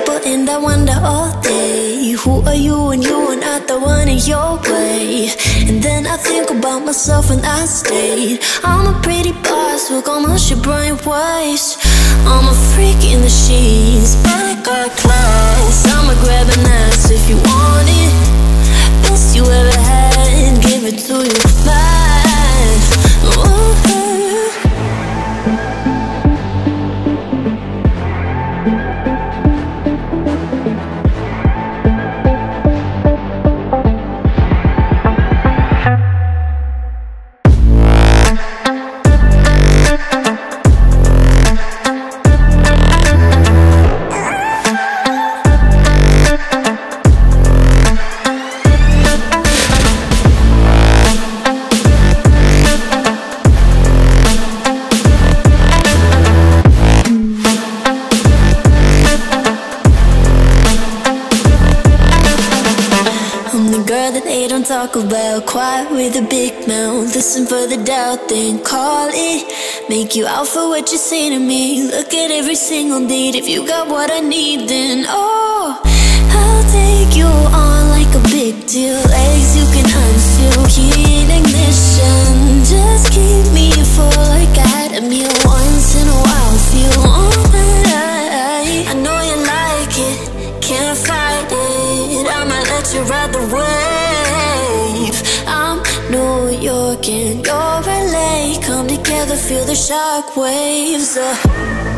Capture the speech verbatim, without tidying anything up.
people and I wonder all day, who are you when you are not the one in your way? And then I think about myself and I stayed. I'm a pretty boss with almost your brain waves. I'm a freak in the sheets, but I got class. I'ma grab an ass if you want it. Best you ever had, give it to you fast. Ooh. Talk about quiet with a big mouth. Listen for the doubt, then call it. Make you out for what you say to me. Look at every single date. If you got what I need, then oh, I'll take you on like a big deal. Legs you can unseal, heat ignition. Just keep me full like I had a meal. Once in a while, feel alright. I know you like it, can't fight it. I might let you ride the wave. I'm New York and you're L A. Come together, feel the shock waves. uh.